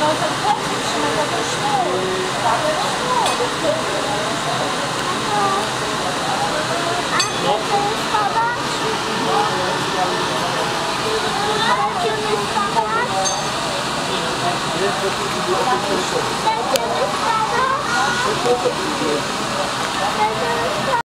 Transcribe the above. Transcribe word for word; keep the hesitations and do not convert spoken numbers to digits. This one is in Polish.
to plecy trzymaj, za ten sznur. Za ten sznur. A chcemy spadać? Będziemy spadać? Będziemy spadać? Będziemy spadać?